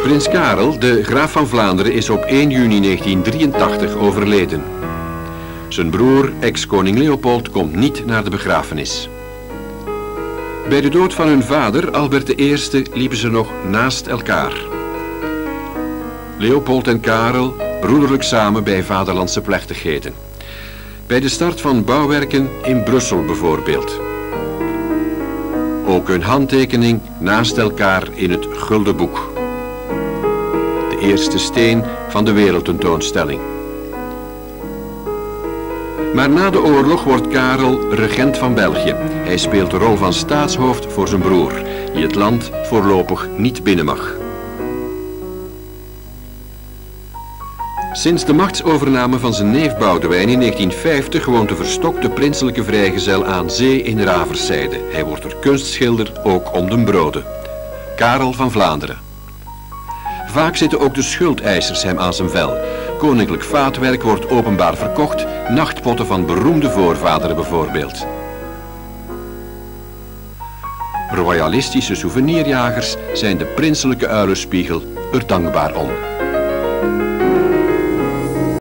Prins Karel, de graaf van Vlaanderen, is op 1 juni 1983 overleden. Zijn broer, ex-koning Leopold, komt niet naar de begrafenis. Bij de dood van hun vader, Albert I, liepen ze nog naast elkaar. Leopold en Karel broederlijk samen bij vaderlandse plechtigheden. Bij de start van bouwwerken in Brussel bijvoorbeeld. Ook hun handtekening naast elkaar in het Gulden Boek. De eerste steen van de wereldtentoonstelling. Maar na de oorlog wordt Karel regent van België. Hij speelt de rol van staatshoofd voor zijn broer, die het land voorlopig niet binnen mag. Sinds de machtsovername van zijn neef Boudewijn in 1950 woont de verstokte prinselijke vrijgezel aan zee in Raverszijde. Hij wordt er kunstschilder, ook om den broden. Karel van Vlaanderen. Vaak zitten ook de schuldeisers hem aan zijn vel. Koninklijk vaatwerk wordt openbaar verkocht, nachtpotten van beroemde voorvaderen bijvoorbeeld. Royalistische souvenirjagers zijn de prinselijke uilenspiegel er dankbaar om.